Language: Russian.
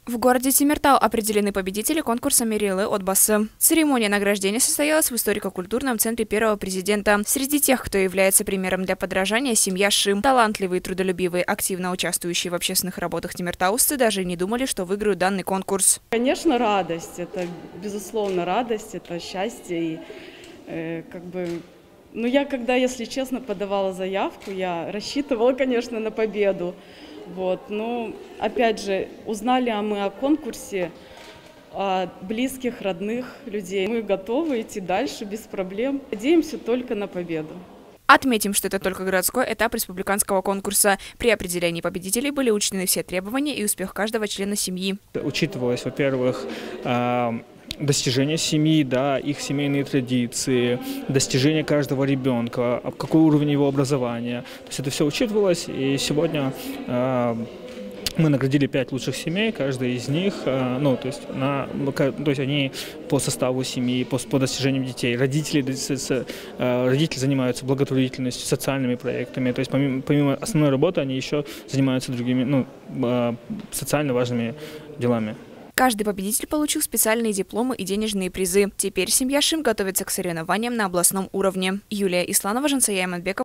В городе Темиртау определены победители конкурса «Мерилы Отбасы». Церемония награждения состоялась в историко-культурном центре первого президента. Среди тех, кто является примером для подражания, семья Шим. Талантливые, трудолюбивые, активно участвующие в общественных работах темиртаусцы даже не думали, что выиграют данный конкурс. Конечно, радость. Это, безусловно, радость, это счастье. Я когда, если честно, подавала заявку, я рассчитывала, конечно, на победу. Но, опять же, узнали мы о конкурсе от близких, родных людей. Мы готовы идти дальше без проблем. Надеемся только на победу. Отметим, что это только городской этап республиканского конкурса. При определении победителей были учтены все требования и успех каждого члена семьи. Учитывалось, во-первых, достижения семьи, да, их семейные традиции, достижения каждого ребенка, какой уровень его образования. То есть это все учитывалось, и сегодня мы наградили 5 лучших семей, каждая из них, то есть они по составу семьи, по достижениям детей. Родители занимаются благотворительностью, социальными проектами. То есть помимо основной работы они еще занимаются другими, социально важными делами. Каждый победитель получил специальные дипломы и денежные призы. Теперь семья Шим готовится к соревнованиям на областном уровне. Юлия Исланова, Жансая Иманбекова.